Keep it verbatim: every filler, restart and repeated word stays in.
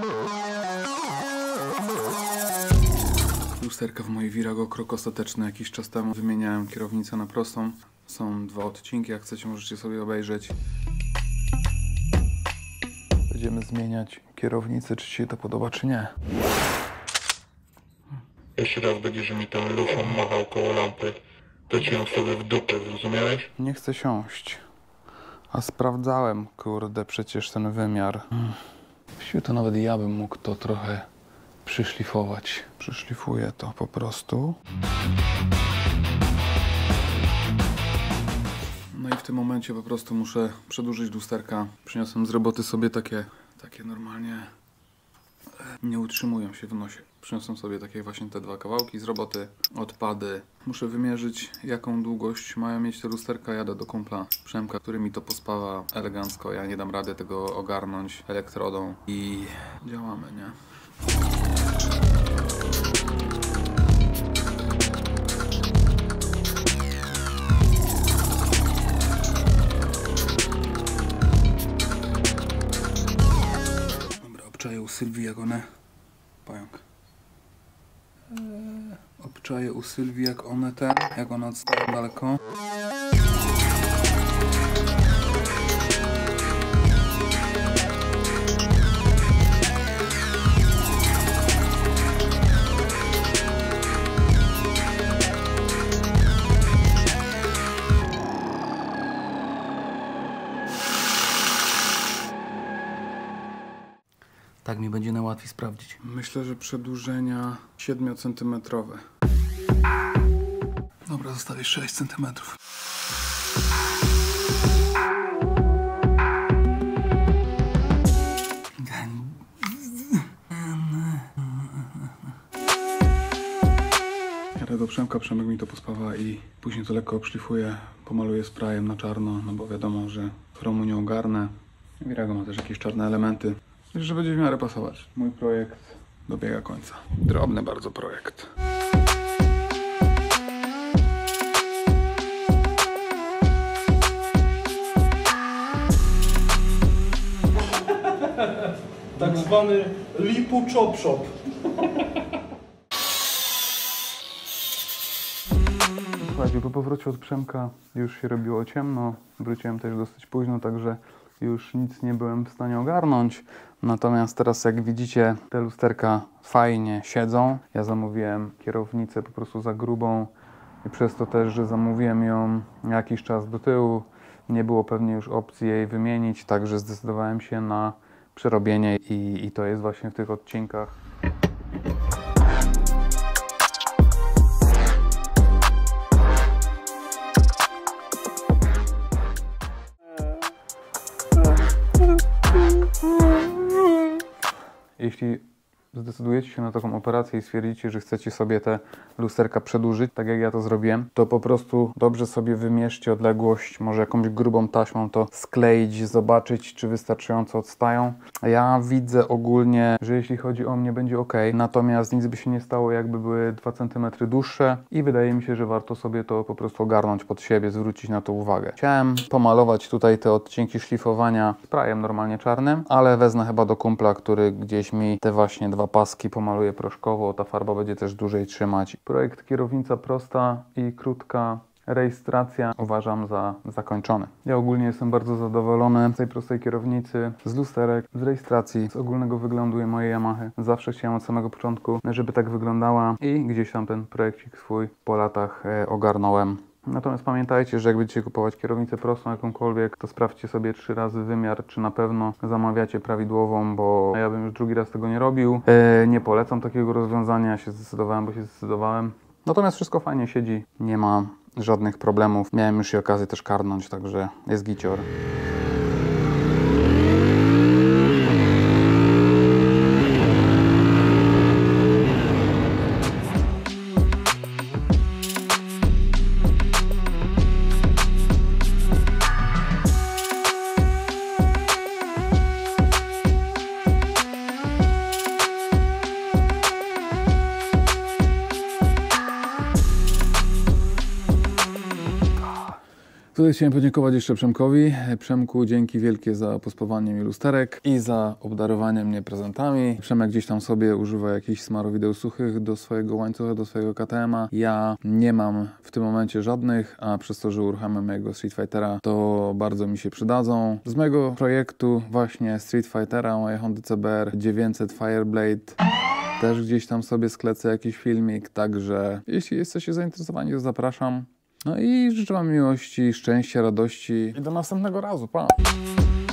Lusterka w mojej Virago, krok ostateczny. Jakiś czas temu wymieniałem kierownicę na prostą. Są dwa odcinki, jak chcecie, możecie sobie obejrzeć. Będziemy zmieniać kierownicę, czy ci się to podoba, czy nie. Jeszcze raz będziesz mi tą lufą machał koło lampy, to ci ją sobie w dupę, zrozumiałeś? Nie chcę siąść. A sprawdzałem, kurde, przecież ten wymiar. Wsiu, to nawet ja bym mógł to trochę przyszlifować. Przyszlifuję to po prostu. No i w tym momencie po prostu muszę przedłużyć lusterka. Przyniosłem z roboty sobie takie, takie normalnie nie utrzymują się w nosie. Przyniosłem sobie takie właśnie te dwa kawałki z roboty, odpady. Muszę wymierzyć, jaką długość mają mieć te lusterka. Jadę do kumpla Przemka, który mi to pospawa elegancko. Ja nie dam rady tego ogarnąć elektrodą i działamy, nie? Dobra, obczaję u Sylwii, jak one... Pająk. Eee, obczaję u Sylwii, jak one ten, jak one odstają daleko. Tak mi będzie najłatwiej sprawdzić. Myślę, że przedłużenia siedmiocentymetrowe. Dobra, zostawię sześć centymetrów. Jadę do Przemka, Przemek mi to pospawa i później to lekko obszlifuję, pomaluję sprayem na czarno, no bo wiadomo, że chromu nie ogarnę. Virago ma też jakieś czarne elementy. Myślę, że będzie w miarę pasować. Mój projekt dobiega końca. Drobny bardzo projekt. Tak zwany lipu chop shop. Słuchajcie, po powrocie od Przemka już się robiło ciemno. Wróciłem też dosyć późno, także już nic nie byłem w stanie ogarnąć. Natomiast teraz, jak widzicie, te lusterka fajnie siedzą. Ja zamówiłem kierownicę po prostu za grubą i przez to też, że zamówiłem ją jakiś czas do tyłu, nie było pewnie już opcji jej wymienić, także zdecydowałem się na przerobienie i, i to jest właśnie w tych odcinkach. Jeśli zdecydujecie się na taką operację i stwierdzicie, że chcecie sobie te lusterka przedłużyć, tak jak ja to zrobiłem, to po prostu dobrze sobie wymierzcie odległość, może jakąś grubą taśmą to skleić, zobaczyć, czy wystarczająco odstają. Ja widzę ogólnie, że jeśli chodzi o mnie, będzie ok, natomiast nic by się nie stało, jakby były dwa centymetry dłuższe i wydaje mi się, że warto sobie to po prostu ogarnąć pod siebie, zwrócić na to uwagę. Chciałem pomalować tutaj te odcinki szlifowania sprayem normalnie czarnym, ale wezmę chyba do kumpla, który gdzieś mi te właśnie dwa paski pomaluję proszkowo, ta farba będzie też dłużej trzymać. Projekt kierownica prosta i krótka rejestracja uważam za zakończony. Ja ogólnie jestem bardzo zadowolony z tej prostej kierownicy, z lusterek, z rejestracji, z ogólnego wyglądu mojej Yamahy. Zawsze chciałem od samego początku, żeby tak wyglądała i gdzieś tam ten projekcik swój po latach e, ogarnąłem. Natomiast pamiętajcie, że jak będziecie kupować kierownicę prostą jakąkolwiek, to sprawdźcie sobie trzy razy wymiar, czy na pewno zamawiacie prawidłową, bo ja bym już drugi raz tego nie robił. E, nie polecam takiego rozwiązania, ja się zdecydowałem, bo się zdecydowałem. Natomiast wszystko fajnie siedzi, nie ma żadnych problemów. Miałem już i okazję też karnąć, także jest gicior. Tutaj chciałem podziękować jeszcze Przemkowi. Przemku, dzięki wielkie za pospawanie mi lusterek i za obdarowanie mnie prezentami. Przemek gdzieś tam sobie używa jakichś smarowideł suchych do swojego łańcucha, do swojego K T M a. Ja nie mam w tym momencie żadnych, a przez to, że uruchamiam mojego Street Fightera, to bardzo mi się przydadzą. Z mojego projektu właśnie Street Fightera, mojej Hondy C B R dziewięćset Fireblade też gdzieś tam sobie sklecę jakiś filmik, także jeśli jesteście zainteresowani, to zapraszam. No i życzę wam miłości, szczęścia, radości i do następnego razu. Pa!